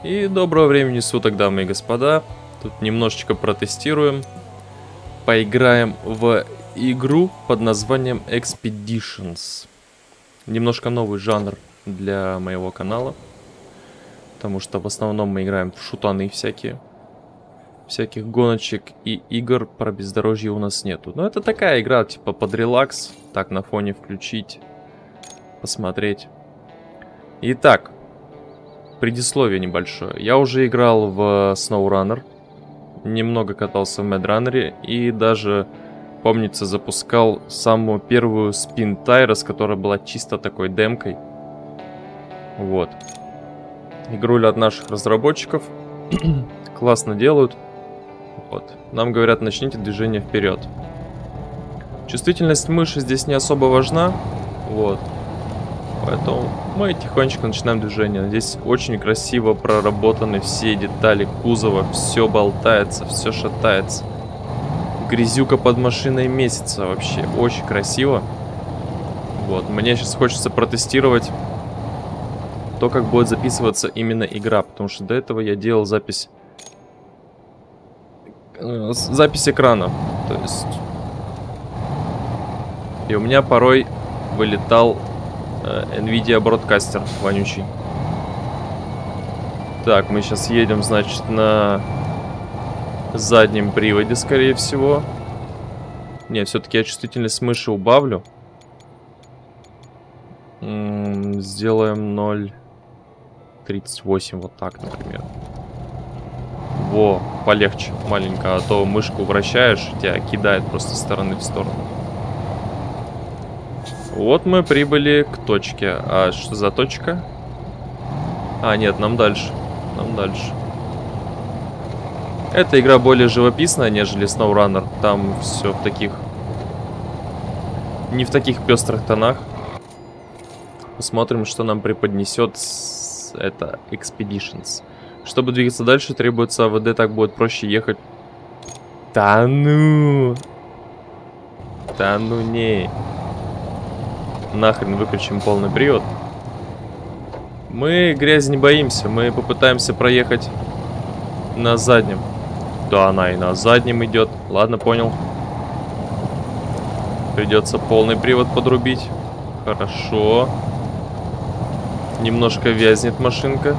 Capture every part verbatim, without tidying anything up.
И доброго времени суток, дамы и господа. Тут немножечко протестируем. Поиграем в игру под названием Expeditions. Немножко новый жанр для моего канала. Потому что в основном мы играем в шутаны всякие. Всяких гоночек и игр про бездорожье у нас нету. Но это такая игра, типа под релакс. Так на фоне включить, посмотреть. Итак, предисловие небольшое. Я уже играл в SnowRunner. Немного катался в Mad Runner. И даже, помнится, запускал самую первую Spin Tires, которая была чисто такой демкой. Вот. Игруля от наших разработчиков. Классно делают. Вот. Нам говорят, начните движение вперед. Чувствительность мыши здесь не особо важна. Вот. Поэтому мы тихонечко начинаем движение. Здесь очень красиво проработаны все детали кузова. Все болтается, все шатается. Грязюка под машиной месяца вообще. Очень красиво. Вот. Мне сейчас хочется протестировать то, как будет записываться именно игра. Потому что до этого я делал запись... Запись экрана. То есть... И у меня порой вылетал... NVIDIA бродкастер вонючий. Так, мы сейчас едем, значит, на заднем приводе, скорее всего. Не, все-таки я чувствительность мыши убавлю. М-м, сделаем ноль тридцать восемь, вот так, например. Во, полегче, маленько, а то мышку вращаешь, тебя кидает просто с стороны в сторону. Вот мы прибыли к точке. А что за точка? А, нет, нам дальше. Нам дальше. Эта игра более живописная, нежели SnowRunner. Там все в таких... Не в таких пестрых тонах. Посмотрим, что нам преподнесет это Expeditions. Чтобы двигаться дальше, требуется АВД, так будет проще ехать. Да ну! Да ну не... Нахрен выключим полный привод. Мы грязи не боимся. Мы попытаемся проехать на заднем. Да, она и на заднем идет. Ладно, понял. Придется полный привод подрубить. Хорошо. Немножко вязнет машинка.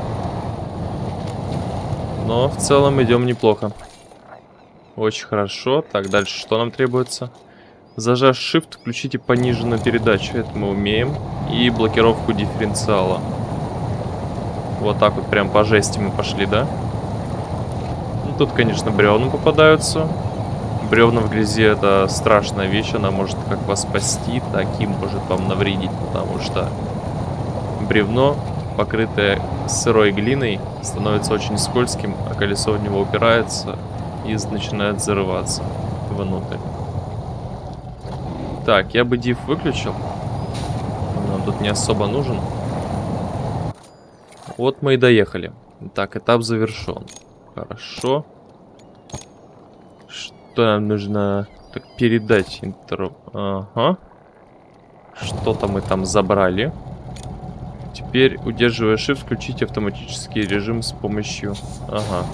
Но в целом идем неплохо. Очень хорошо. Так, дальше что нам требуется? Зажав Shift, включите пониженную передачу. Это мы умеем. И блокировку дифференциала. Вот так вот прям по жести мы пошли, да? Ну, тут, конечно, бревна попадаются. Бревна в грязи — это страшная вещь. Она может как вас спасти, так и может вам навредить. Потому что бревно, покрытое сырой глиной, становится очень скользким, а колесо в него упирается и начинает зарываться внутрь. Так, я бы диф выключил. Он нам тут не особо нужен. Вот мы и доехали. Так, этап завершен. Хорошо. Что нам нужно? Так, передать интер... Ага. Что-то мы там забрали. Теперь, удерживая Shift, включите автоматический режим с помощью... Ага.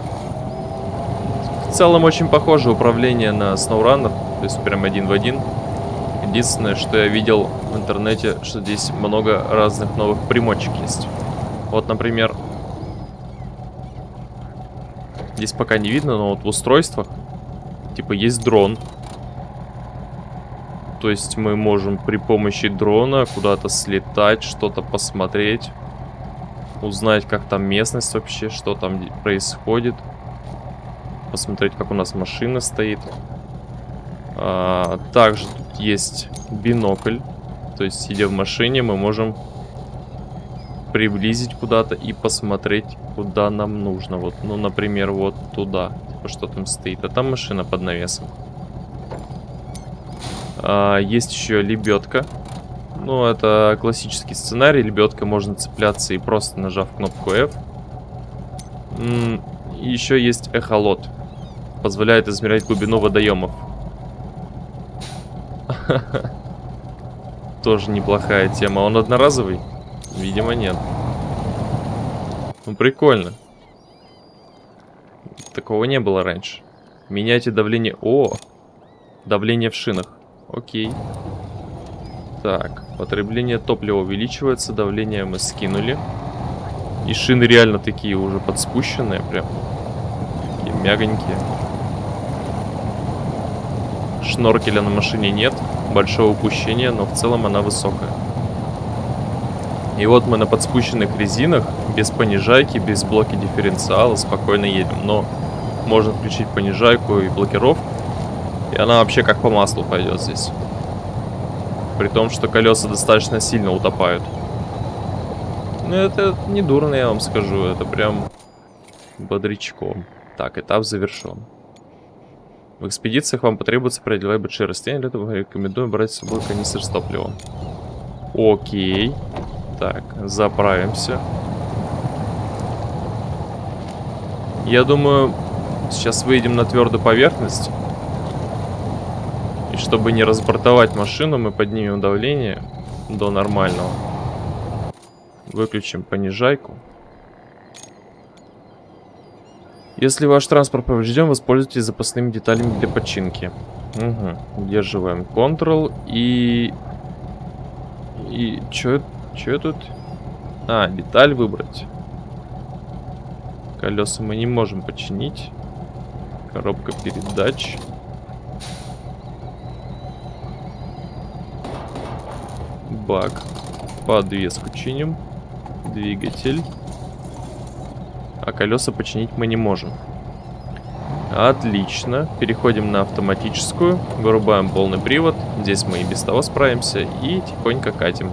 В целом очень похоже управление на SnowRunner. То есть прям один в один. Единственное, что я видел в интернете, что здесь много разных новых примочек есть. Вот, например, здесь пока не видно, но вот в устройствах, типа, есть дрон. То есть мы можем при помощи дрона куда-то слетать, что-то посмотреть, узнать, как там местность вообще, что там происходит, посмотреть, как у нас машина стоит. А, также тут есть бинокль. То есть, сидя в машине, мы можем приблизить куда-то и посмотреть, куда нам нужно. Вот, ну, например, вот туда. Типа, что там стоит. А там машина под навесом. А, есть еще лебедка. Ну, это классический сценарий. Лебедка, можно цепляться и просто нажав кнопку F. М-м, еще есть эхолот. Позволяет измерять глубину водоемов. Тоже неплохая тема. Он одноразовый? Видимо, нет. Ну, прикольно. Такого не было раньше. Меняйте давление... О! Давление в шинах. Окей. Так, потребление топлива увеличивается, давление мы скинули. И шины реально такие уже подспущенные, прям. Такие мягонькие. Шноркеля на машине нет. Большого упущения, но в целом она высокая. И вот мы на подспущенных резинах, без понижайки, без блоки дифференциала, спокойно едем. Но можно включить понижайку и блокировку, и она вообще как по маслу пойдет здесь. При том, что колеса достаточно сильно утопают. Ну, это не дурно, я вам скажу. Это прям бодрячком. Так, этап завершен. В экспедициях вам потребуется преодолевать большие расстояния. Для этого рекомендую брать с собой канистр с топливом. Окей. Так, заправимся. Я думаю, сейчас выйдем на твердую поверхность. И чтобы не разбортовать машину, мы поднимем давление до нормального. Выключим понижайку. Если ваш транспорт поврежден, воспользуйтесь запасными деталями для починки. Угу. Удерживаем Ctrl и... И... Чё, чё тут? А, деталь выбрать. Колеса мы не можем починить. Коробка передач. Бак. Подвеску чиним. Двигатель. А колеса починить мы не можем. Отлично. Переходим на автоматическую. Вырубаем полный привод. Здесь мы и без того справимся. И тихонько катим.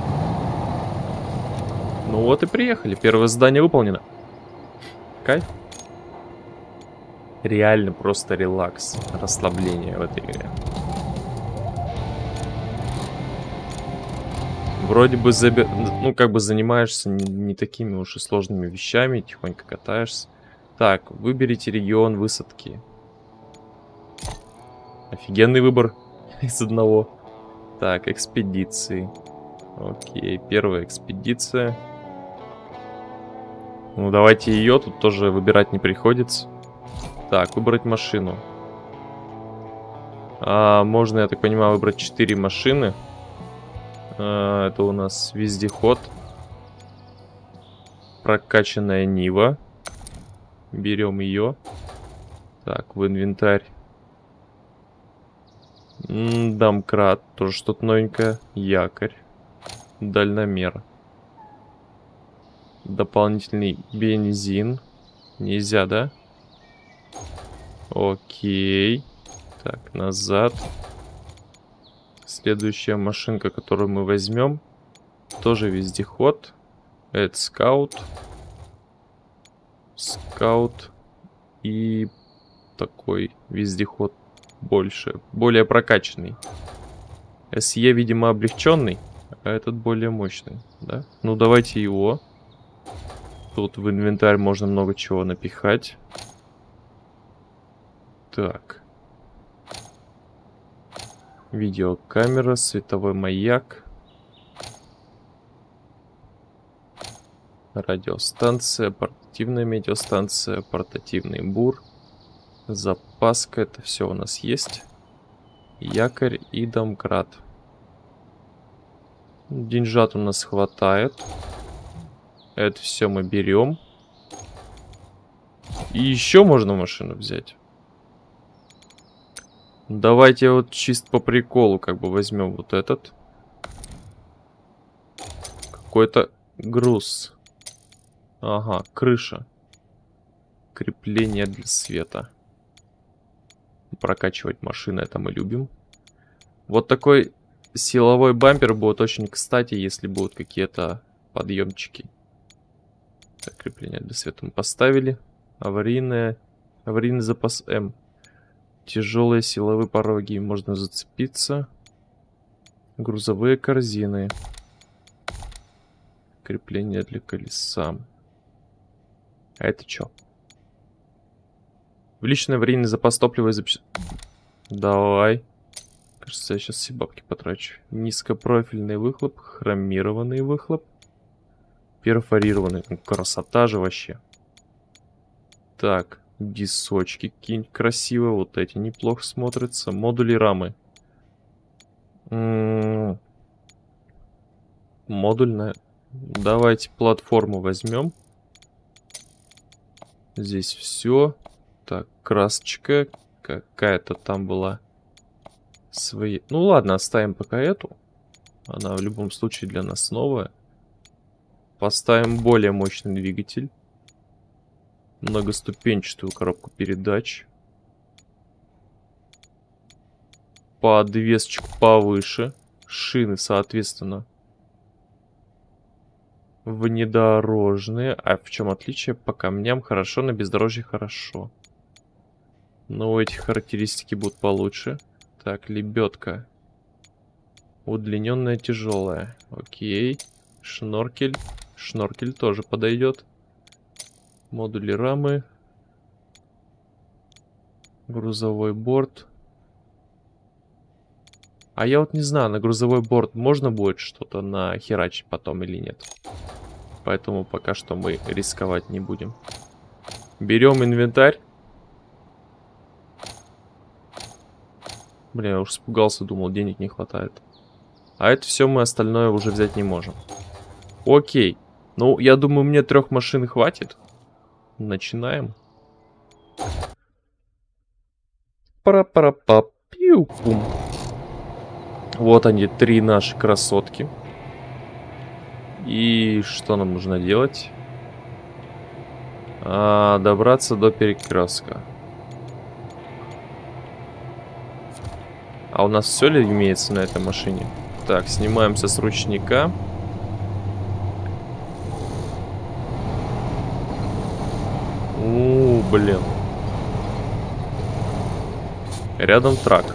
Ну вот и приехали. Первое задание выполнено. Кайф. Реально просто релакс. Расслабление в этой игре. Вроде бы, заби... ну, как бы занимаешься не, не такими уж и сложными вещами, тихонько катаешься. Так, выберите регион высадки. Офигенный выбор из одного. Так, экспедиции. Окей, первая экспедиция. Ну, давайте ее, тут тоже выбирать не приходится. Так, выбрать машину. А, можно, я так понимаю, выбрать четыре машины. А, это у нас вездеход. Прокачанная Нива. Берем ее. Так, в инвентарь. М-м, домкрат. Тоже что-то новенькое. Якорь. Дальномер. Дополнительный бензин. Нельзя, да? Окей. Так, назад. Следующая машинка, которую мы возьмем, тоже вездеход. Это скаут. Скаут. И такой вездеход больше. Более прокачанный. эс и, видимо, облегченный. А этот более мощный, да? Ну, давайте его. Тут в инвентарь можно много чего напихать. Так. Видеокамера, световой маяк. Радиостанция, портативная метеостанция, портативный бур. Запаска, это все у нас есть. Якорь и домкрат. Деньжат у нас хватает. Это все мы берем. И еще можно машину взять. Давайте вот чисто по приколу как бы возьмем вот этот. Какой-то груз. Ага, крыша. Крепление для света. Прокачивать машины, это мы любим. Вот такой силовой бампер будет очень кстати, если будут какие-то подъемчики. Так, крепление для света мы поставили. Аварийное. Аварийный запас М. Тяжелые силовые пороги. Можно зацепиться. Грузовые корзины. Крепление для колеса. А это что? В личный аварийный запас топлива запись... Давай. Кажется, я сейчас все бабки потрачу. Низкопрофильный выхлоп. Хромированный выхлоп. Перфорированный. Красота же вообще. Так, дисочки какие-нибудь красивые. Вот эти неплохо смотрятся. Модули рамы. М-м-м. Модульная. Давайте платформу возьмем. Здесь все. Так, красочка. Какая-то там была. Свои. Ну ладно, оставим пока эту. Она в любом случае для нас новая. Поставим более мощный двигатель. Многоступенчатую коробку передач. Подвесочку повыше. Шины, соответственно, внедорожные. А в чем отличие? По камням хорошо, на бездорожье хорошо. Но эти характеристики будут получше. Так, лебедка. Удлиненная, тяжелая. Окей. Шноркель. Шноркель тоже подойдет. Модули рамы. Грузовой борт. А я вот не знаю, на грузовой борт можно будет что-то нахерачить потом или нет. Поэтому пока что мы рисковать не будем. Берем инвентарь. Блин, я уж испугался, думал, денег не хватает. А это все мы остальное уже взять не можем. Окей. Ну, я думаю, мне трех машин хватит. Начинаем. Пара-пара-па-пиу-пум. Вот они, три наши красотки. И что нам нужно делать? А, добраться до перекрестка. А у нас все ли имеется на этой машине? Так, снимаемся с ручника. У, блин. Рядом трак.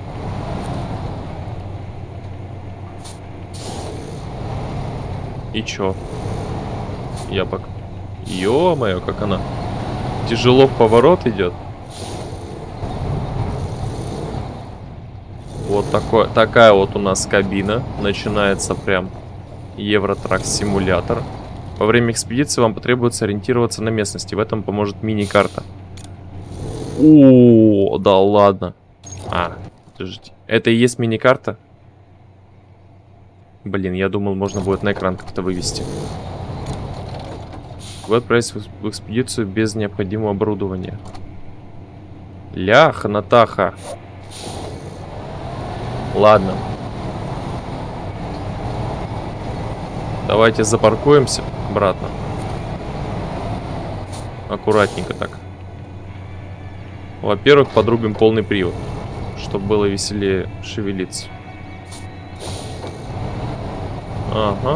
И чё? Я пока... Ё-моё, как она тяжело в поворот идет. Вот такой, такая вот у нас кабина. Начинается прям Евротрак симулятор. Во время экспедиции вам потребуется ориентироваться на местности. В этом поможет мини-карта. О, да ладно. А, подождите. Это и есть мини-карта? Блин, я думал, можно будет на экран как-то вывести. Вы отправитесь в экспедицию без необходимого оборудования. Ляха, Натаха. Ладно. Давайте запаркуемся обратно. Аккуратненько так. Во-первых, подрубим полный привод, чтобы было веселее шевелиться. Ага.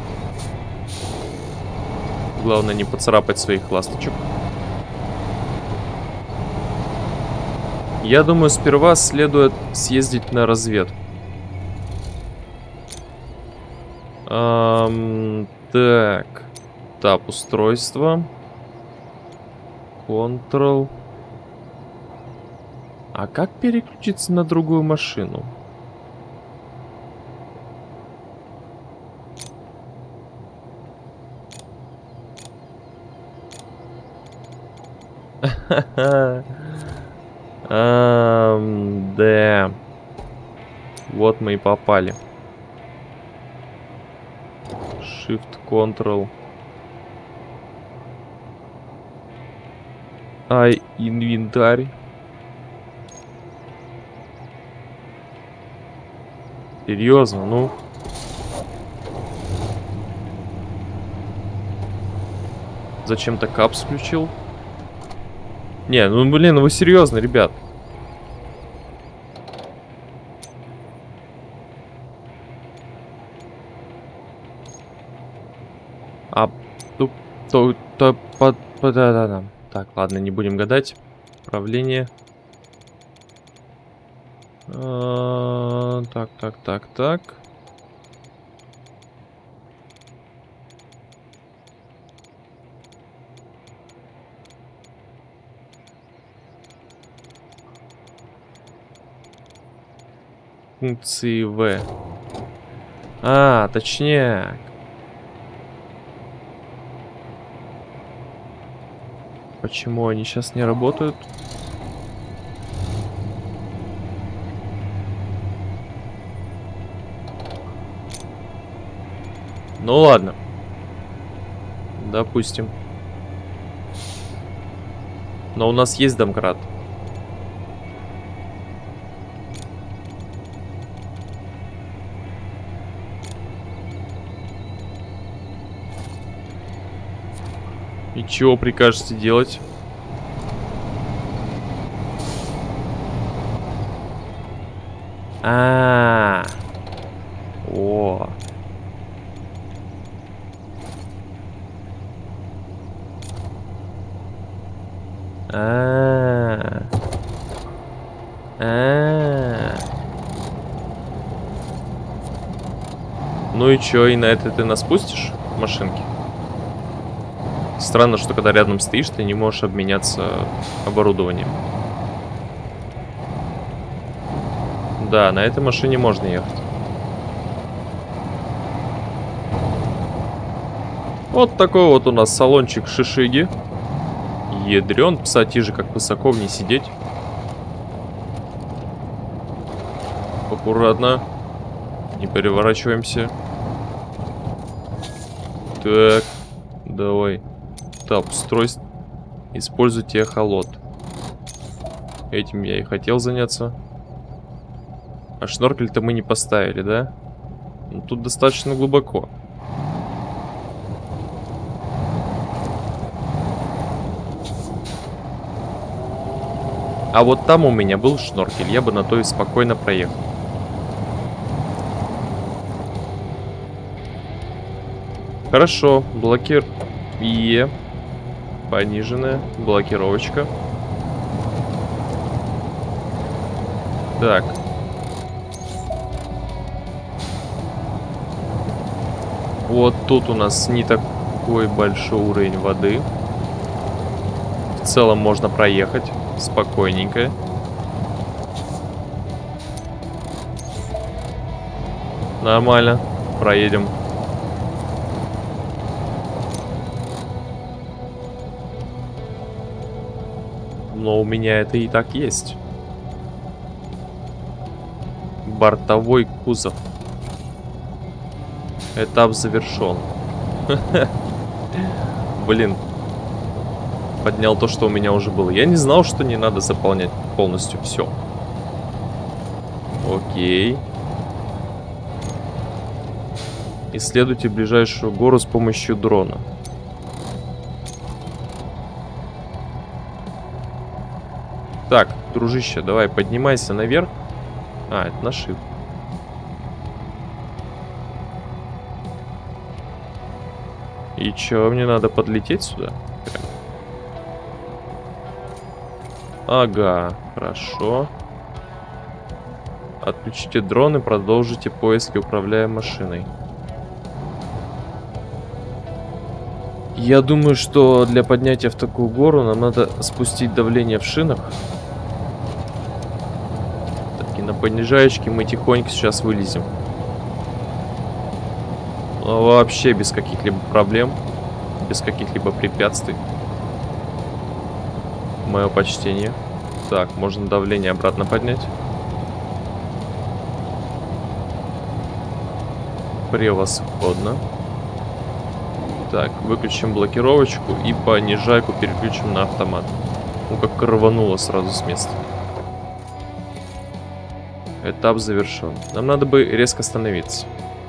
Главное не поцарапать своих ласточек. Я думаю, сперва следует съездить на разведку. Эм, так. Тап устройства. Control. А как переключиться на другую машину? Эм, да. Вот мы и попали. Shift, Control. Ай, инвентарь. Серьезно, ну. Зачем-то капс включил? Не, ну блин, ну вы серьезно, ребят. А, то, то, то, по, по, да, да, да. Так, ладно, не будем гадать. Управление. А, так, так, так, так. Функции В. А, точнее. Почему они сейчас не работают? Ну ладно. Допустим. Но у нас есть домкрат. И чего прикажете делать? А, -а, -а. О. А, -а, -а. А, -а, -а. Ну и чё, и на это ты нас пустишь в машинке? Странно, что когда рядом стоишь, ты не можешь обменяться оборудованием. Да, на этой машине можно ехать. Вот такой вот у нас салончик Шишиги. Ядрен, псатижи, как высоко в ней сидеть. Аккуратно. Не переворачиваемся. Так, давай. Тап, устройство. Используйте эхолот. Этим я и хотел заняться. А шноркель-то мы не поставили, да? Ну, тут достаточно глубоко. А вот там у меня был шноркель. Я бы на то и спокойно проехал. Хорошо. Блокир... Е. Пониженная. Блокировочка. Так. Вот тут у нас не такой большой уровень воды. В целом можно проехать спокойненько. Нормально. Проедем. Но у меня это и так есть. Бортовой кузов. Этап завершен. Блин. Поднял то, что у меня уже было. Я не знал, что не надо заполнять полностью все. Окей. Исследуйте ближайшую гору с помощью дрона. Так, дружище, давай поднимайся наверх. А, это на shift. И чё, мне надо подлететь сюда? Ага, хорошо. Отключите дрон и продолжите поиски, управляя машиной. Я думаю, что для поднятия в такую гору нам надо спустить давление в шинах. Так, и на понижаечке мы тихонько сейчас вылезем. Ну, вообще без каких-либо проблем, без каких-либо препятствий. Мое почтение. Так, можно давление обратно поднять. Превосходно. Так, выключим блокировочку и понижайку переключим на автомат. Ну, как рвануло сразу с места. Этап завершен. Нам надо бы резко остановиться.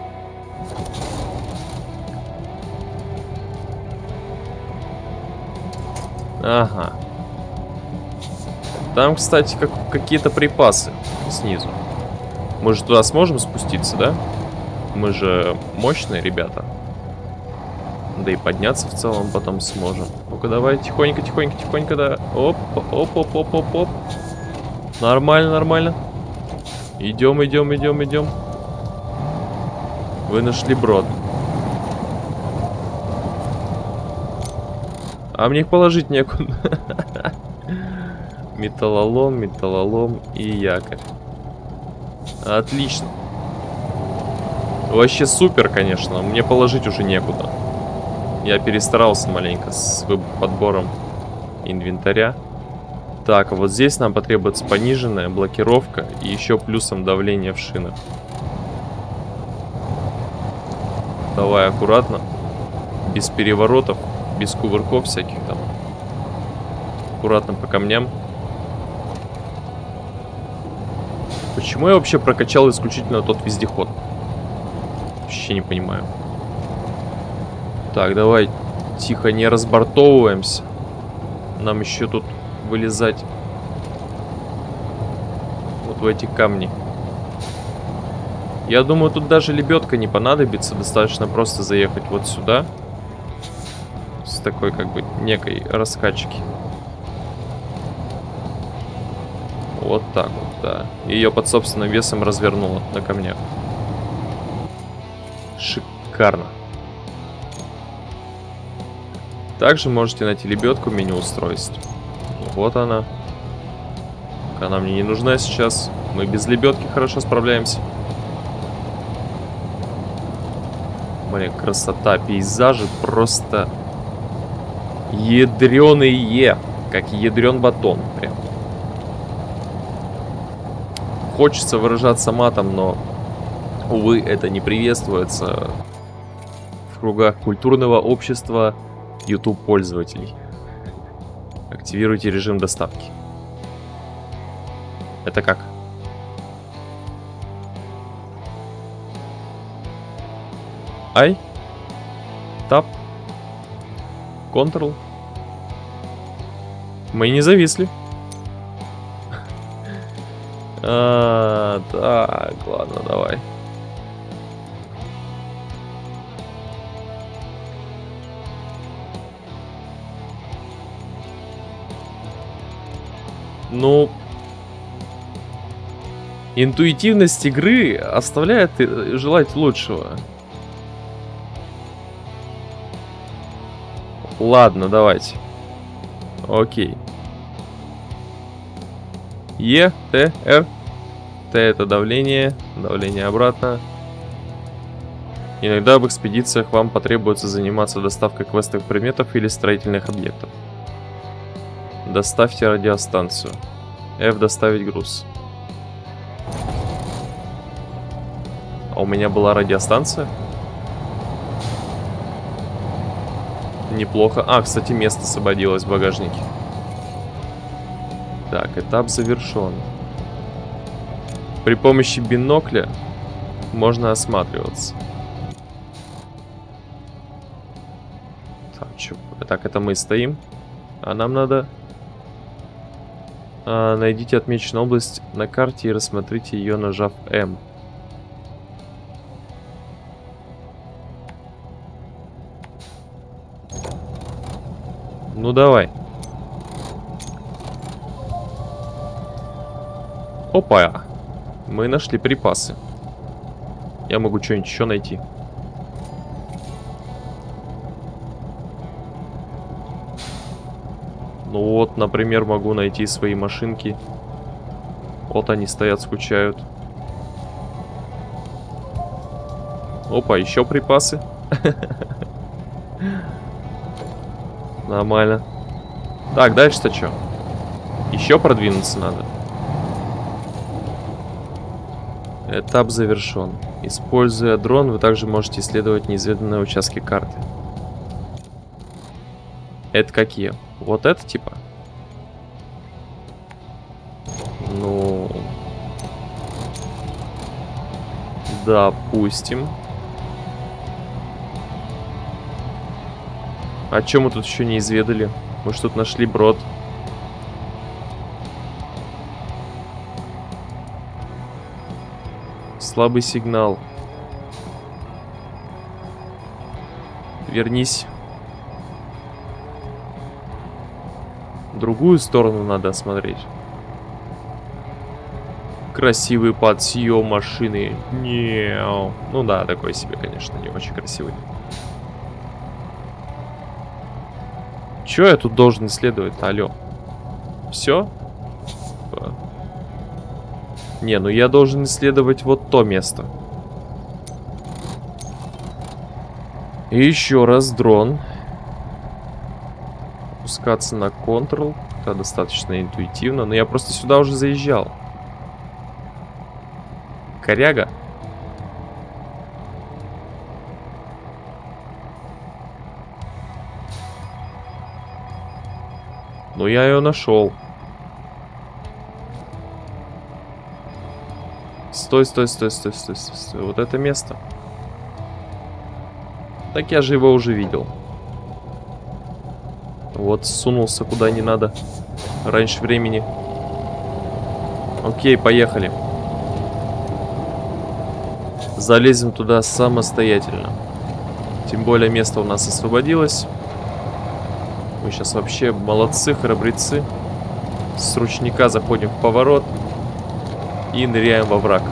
Ага. Там, кстати, как, какие-то припасы снизу. Мы же туда сможем спуститься, да? Мы же мощные ребята. Да и подняться в целом потом сможем. Ну-ка, давай, тихонько, тихонько, тихонько, да. Оп, оп, оп, оп, оп, оп. Нормально, нормально. Идем, идем, идем, идем. Вы нашли брод. А мне их положить некуда. Металлолом, металлолом и якорь. Отлично. Вообще супер, конечно. Мне положить уже некуда. Я перестарался маленько с подбором инвентаря. Так, а вот здесь нам потребуется пониженная блокировка и еще плюсом давление в шинах. Давай аккуратно. Без переворотов, без кувырков всяких там. Аккуратно по камням. Почему я вообще прокачал исключительно тот вездеход? Вообще не понимаю. Так, давай тихо, не разбортовываемся. Нам еще тут вылезать вот в эти камни. Я думаю, тут даже лебедка не понадобится. Достаточно просто заехать вот сюда. С такой, как бы, некой раскачки. Вот так вот, да. Ее под собственным весом развернуло на камнях. Шикарно. Также можете найти лебедку в меню устройств. Вот она. Она мне не нужна сейчас. Мы без лебедки хорошо справляемся. Блин, красота, пейзажи просто ядреные, как ядрен батон. Прям. Хочется выражаться матом, но, увы, это не приветствуется в кругах культурного общества YouTube-пользователей. Активируйте режим доставки. Это как? Ай. Тап. Ctrl. Мы не зависли. А, так, ладно, давай. Ну, интуитивность игры оставляет желать лучшего. Ладно, давайте. Окей. Е, Т, Р. Т это давление. Давление обратно. Иногда в экспедициях вам потребуется заниматься доставкой квестовых предметов или строительных объектов. Доставьте радиостанцию. F доставить груз. А у меня была радиостанция? Неплохо. А, кстати, место освободилось в багажнике. Так, этап завершен. При помощи бинокля можно осматриваться. Так, чё? Так, это мы стоим. А нам надо... А, найдите отмеченную область на карте и рассмотрите ее, нажав М. Ну давай. Опа. Мы нашли припасы. Я могу что-нибудь еще найти. Ну вот, например, могу найти свои машинки. Вот они стоят, скучают. Опа, еще припасы. Нормально. Так, дальше-то что? Еще продвинуться надо. Этап завершен. Используя дрон, вы также можете исследовать неизведанные участки карты. Это какие? Вот это типа? Ну... Допустим. А чё мы тут еще не изведали? Мы ж тут нашли брод. Слабый сигнал. Вернись. Другую сторону надо осмотреть. Красивый подсъем машины. Не. Ну да, такой себе, конечно, не очень красивый. Чё я тут должен исследовать-то, алё? Все? Не, ну я должен исследовать вот то место. И еще раз дрон. спускаться на Ctrl. Это достаточно интуитивно. Но я просто сюда уже заезжал. Коряга. Ну, я ее нашел. Стой, стой, стой, стой, стой, стой, стой. Вот это место. Так я же его уже видел. Вот, сунулся куда не надо. Раньше времени. Окей, поехали. Залезем туда самостоятельно. Тем более место у нас освободилось. Мы сейчас вообще молодцы, храбрецы. С ручника заходим в поворот. И ныряем во враг.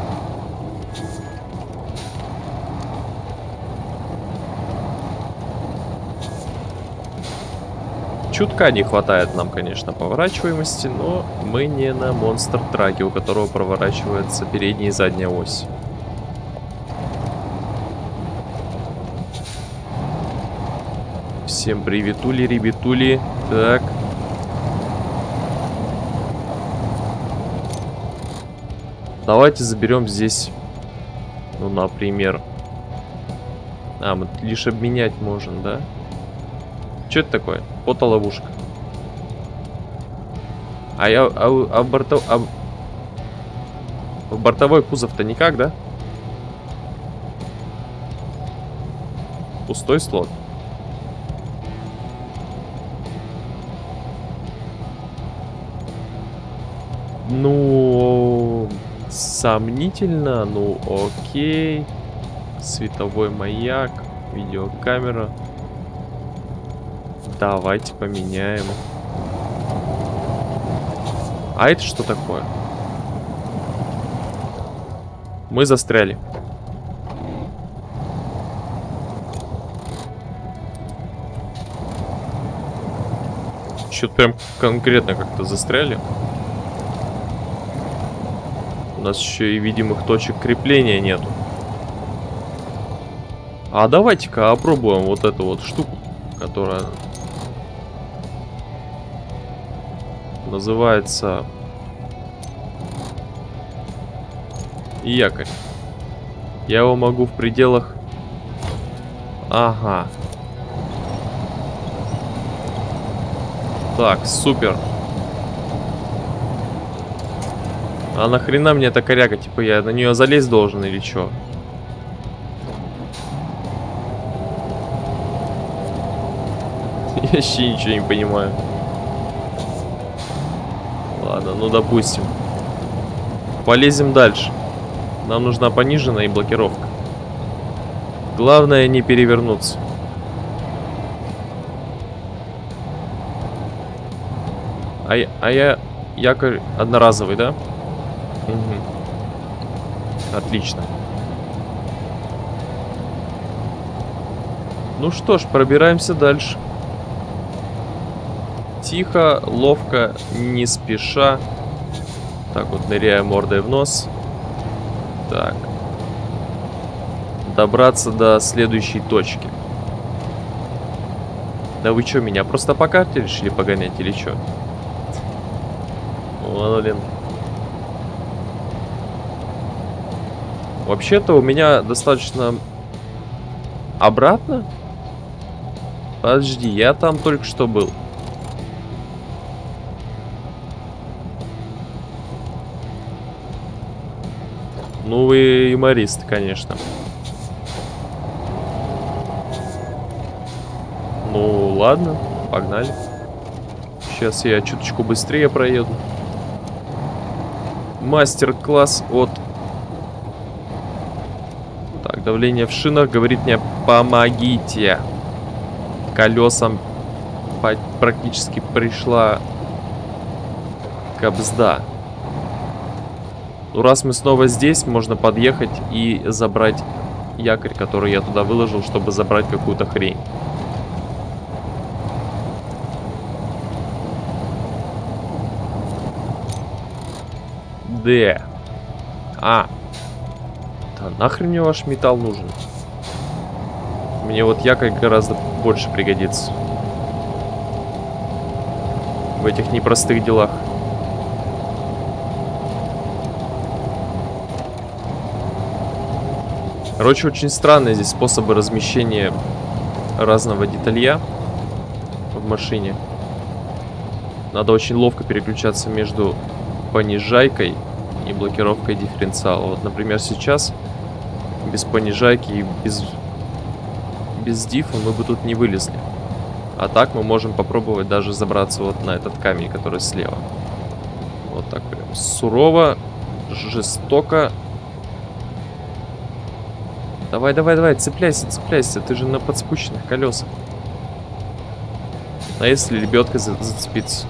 Чутка не хватает нам, конечно, поворачиваемости, но мы не на монстр-траке, у которого проворачивается передняя и задняя ось. Всем приветули, ребятули. Так. Давайте заберем здесь, ну, например... А, мы лишь обменять можем, да? Что это такое? Фотоловушка. А я... А, а, бортов, а в бортовой кузов-то никак, да? Пустой слот. Ну... Сомнительно, ну окей. Световой маяк, видеокамера. Давайте поменяем. А это что такое? Мы застряли. Что-то прям конкретно как-то застряли. У нас еще и видимых точек крепления нету. А давайте-ка опробуем вот эту вот штуку, которая называется якорь. Я его могу в пределах... Ага. Так, супер. А нахрена мне эта коряга? Типа я на нее залезть должен или что? Я вообще ничего не понимаю. Ладно, ну допустим. Полезем дальше. Нам нужна пониженная и блокировка. Главное не перевернуться. А я, а я якорь одноразовый, да? Угу. Отлично. Ну что ж, пробираемся дальше. Тихо, ловко, не спеша. Так вот, ныряя мордой в нос. Так. Добраться до следующей точки. Да вы что, меня просто по карте решили погонять или что? Блин. Вообще-то у меня достаточно... Обратно? Подожди, я там только что был. Ну вы юморист, конечно. Ну ладно, погнали. Сейчас я чуточку быстрее проеду. Мастер-класс от... Так, давление в шинах говорит мне: помогите. Колесам практически пришла кабзда. Ну, раз мы снова здесь, можно подъехать и забрать якорь, который я туда выложил, чтобы забрать какую-то хрень. Да. А. Да нахрен мне ваш металл нужен? Мне вот якорь гораздо больше пригодится. в этих непростых делах. Короче, очень странные здесь способы размещения разного деталья в машине. Надо очень ловко переключаться между понижайкой и блокировкой дифференциала. Вот, например, сейчас без понижайки и без, без диффа мы бы тут не вылезли. А так мы можем попробовать даже забраться вот на этот камень, который слева. Вот так прям сурово, жестоко. Давай, давай, давай, цепляйся, цепляйся. Ты же на подспущенных колесах. А если лебедка за зацепится?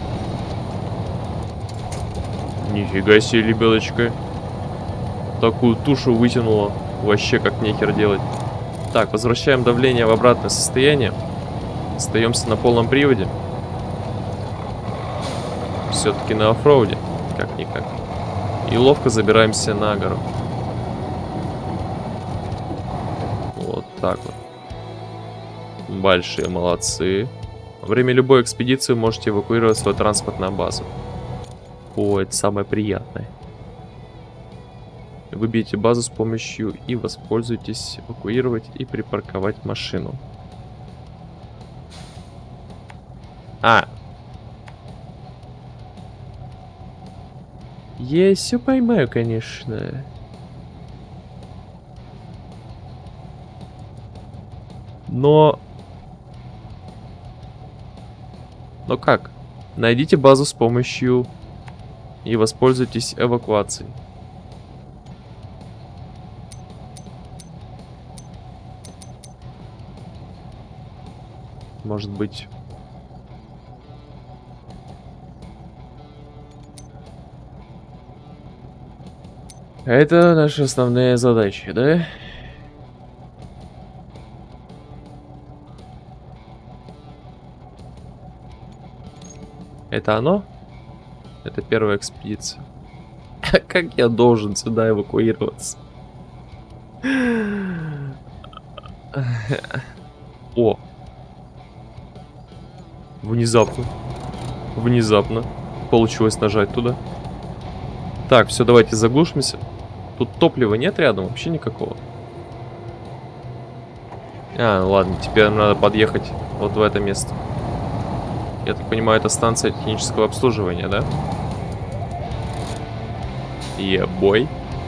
Нифига себе, лебедочка. Такую тушу вытянула. Вообще как нехер делать. Так, возвращаем давление в обратное состояние. Остаемся на полном приводе. Все-таки на оффроуде. Как-никак. И ловко забираемся на гору. Вот так вот. Большие молодцы. Во время любой экспедиции вы можете эвакуировать свой транспорт на базу. О, это самое приятное. Выбейте базу с помощью и воспользуйтесь эвакуировать и припарковать машину. А. Я все поймаю, конечно. Но... Но как? Найдите базу с помощью и воспользуйтесь эвакуацией. Может быть... Это наша основная задача, да? Это оно? Это первая экспедиция. Как я должен сюда эвакуироваться? О! Внезапно. Внезапно. Получилось нажать туда. Так, все, давайте заглушимся. Тут топлива нет рядом, вообще никакого. А, ладно, теперь надо подъехать вот в это место. Я так понимаю, это станция технического обслуживания, да? Ебой.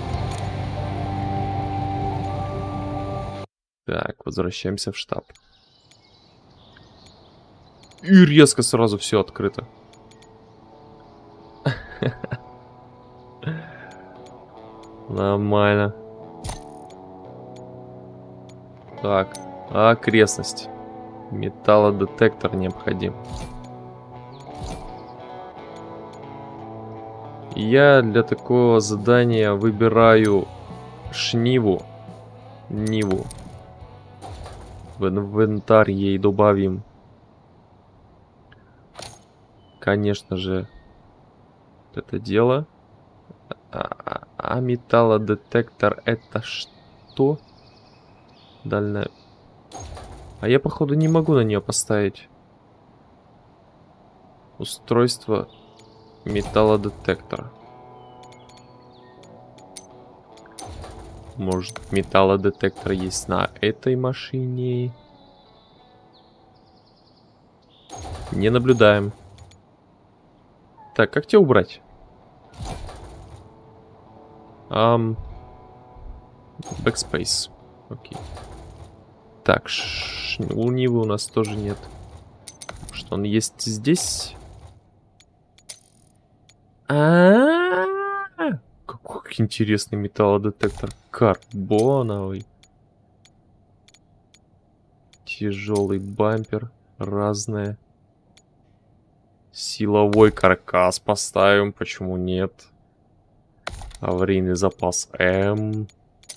Так, возвращаемся в штаб. И резко сразу все открыто. Нормально. Так, окрестность. Металлодетектор необходим. Я для такого задания выбираю шниву. Ниву. В инвентарь ей добавим. Конечно же, это дело. А, а металлодетектор это что? Дальняя. А я, походу, не могу на нее поставить. Устройство металлодетектора. Может, металлодетектор есть на этой машине? Не наблюдаем. Так, как тебя убрать? Um, Backspace. Окей. Так, у Нивы у нас тоже нет. Что он есть здесь? А-а-а! Какой интересный металлодетектор. Карбоновый. Тяжелый бампер. Разное. Силовой каркас поставим. Почему нет? Аварийный запас М.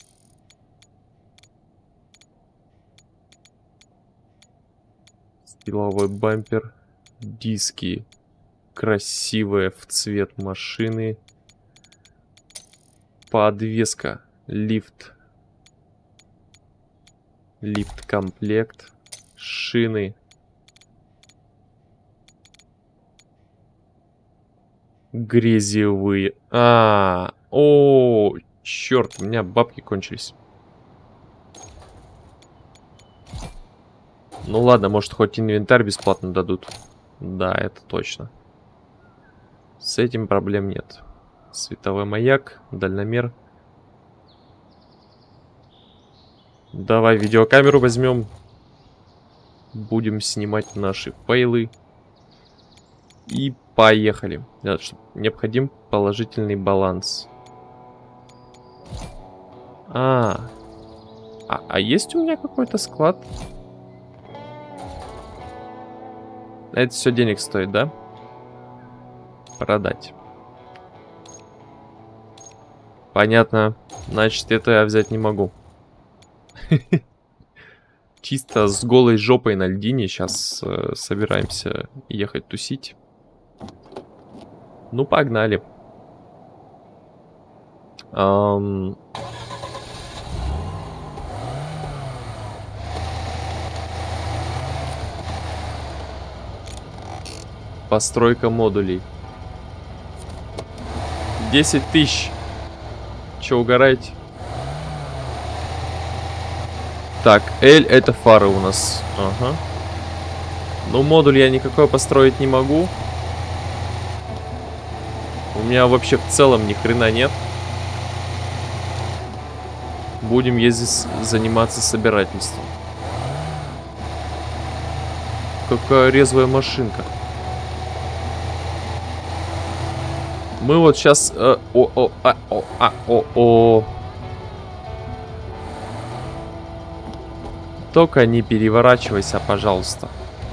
Силовой бампер. Диски. Красивые в цвет машины. Подвеска. Лифт. Лифт-комплект. Шины. Грязевые. А, о, черт, у меня бабки кончились. Ну ладно, может хоть инвентарь бесплатно дадут. Да, это точно. С этим проблем нет. Световой маяк, дальномер. Давай видеокамеру возьмем. Будем снимать наши фейлы. И поехали. Необходим положительный баланс. А, а, а есть у меня какой-то склад? Это все денег стоит, да? Продать. Понятно. Значит, это я взять не могу. Чисто с голой жопой на льдине сейчас э, собираемся ехать тусить. Ну, погнали. Эм... Постройка модулей. десять тысяч. Че, угораете? Так, L это фары у нас. Ага. Ну, модуль я никакой построить не могу. У меня вообще в целом ни хрена нет. Будем ездить заниматься собирательством. Какая резвая машинка. Мы вот сейчас... Э, о, о, а, о, а, о, о. Только не переворачивайся, пожалуйста.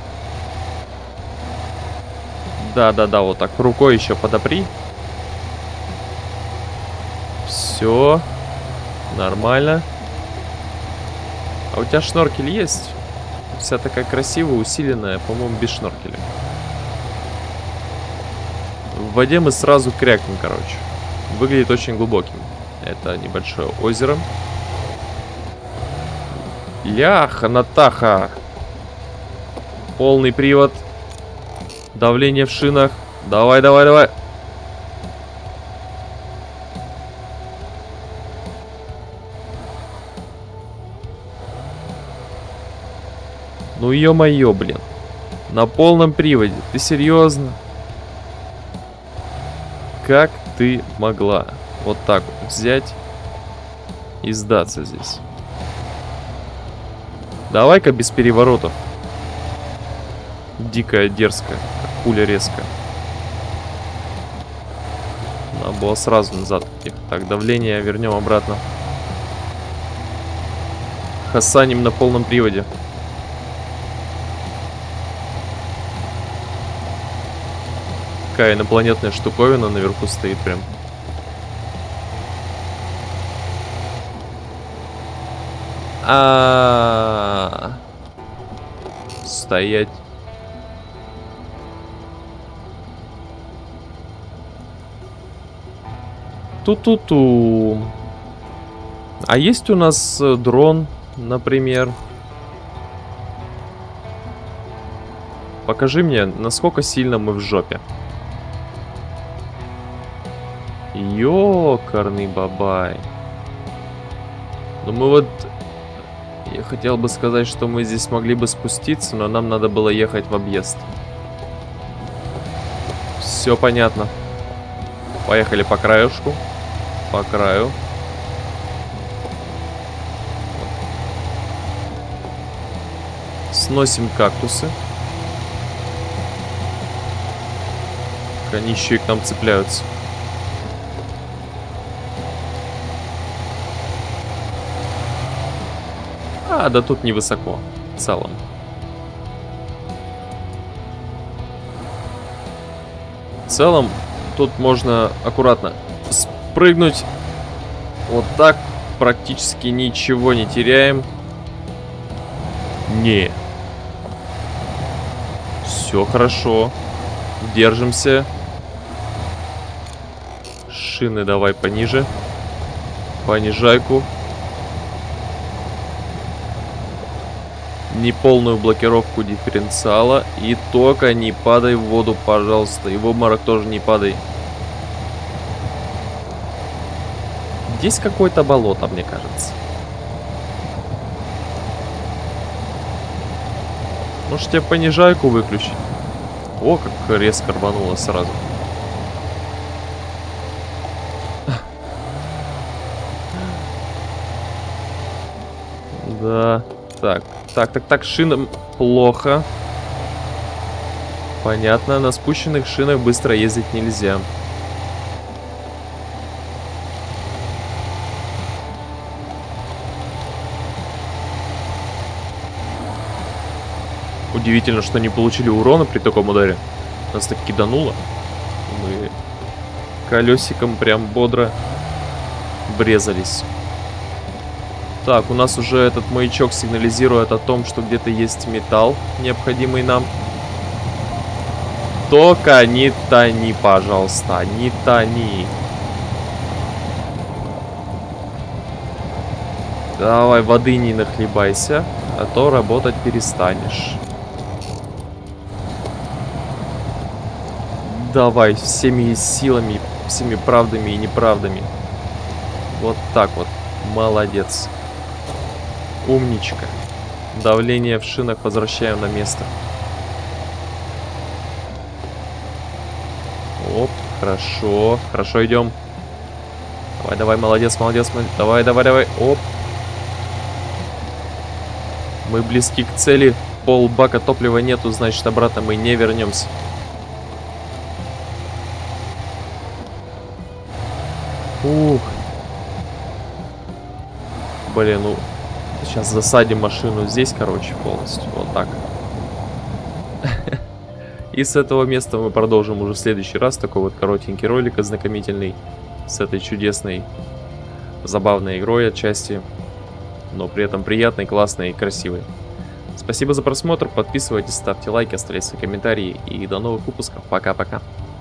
Да-да-да, вот так. Рукой еще подопри. Все. Нормально. А у тебя шноркель есть? Вся такая красивая, усиленная, по-моему, без шноркеля. В воде мы сразу крякнем, короче. Выглядит очень глубоким. Это небольшое озеро. Ляха, Натаха. Полный привод. Давление в шинах. Давай, давай, давай. Ну ё-моё, блин. На полном приводе. Ты серьезно? Как ты могла вот так вот взять и сдаться здесь? Давай-ка без переворотов. Дикая, дерзкая, как пуля резкая. Надо было сразу назад. Так, давление вернем обратно. Хасаним на полном приводе. Какая инопланетная штуковина наверху стоит прям. А, стоять. Ту-ту-ту. А есть у нас дрон, например? Покажи мне, насколько сильно мы в жопе. Ёкарный бабай. Ну мы вот... Я хотел бы сказать, что мы здесь могли бы спуститься, но нам надо было ехать в объезд. Все понятно. Поехали по краюшку. По краю. Сносим кактусы. Они еще и к нам цепляются. А, да тут невысоко, в целом. В целом, тут можно аккуратно спрыгнуть. Вот так, практически ничего не теряем. Не. Все хорошо. Держимся. Шины давай пониже. Понижайку. Неполную блокировку дифференциала. И только не падай в воду, пожалуйста. И в обморок тоже не падай. Здесь какое-то болото, мне кажется. Может, тебе понижайку выключить? О, как резко рвануло сразу. Да. Так, так, так, так, шинам плохо. Понятно, на спущенных шинах быстро ездить нельзя. Удивительно, что не получили урона при таком ударе. Нас так кидануло. Мы колесиком прям бодро врезались. Так, у нас уже этот маячок сигнализирует о том, что где-то есть металл, необходимый нам. Только не тони, пожалуйста, не тони. Давай, воды не нахлебайся, а то работать перестанешь. Давай, всеми силами, всеми правдами и неправдами. Вот так вот. Молодец. Умничка. Давление в шинах возвращаем на место. Оп, хорошо. Хорошо идем. Давай, давай, молодец, молодец. Давай, давай, давай. Оп. Мы близки к цели. Пол бака топлива нету, значит, обратно мы не вернемся. Ух. Блин, ну... Сейчас засадим машину здесь, короче, полностью. Вот так. И с этого места мы продолжим уже в следующий раз. Такой вот коротенький ролик ознакомительный. С этой чудесной, забавной игрой отчасти. Но при этом приятной, классной и красивой. Спасибо за просмотр. Подписывайтесь, ставьте лайки, оставляйте комментарии. И до новых выпусков. Пока-пока.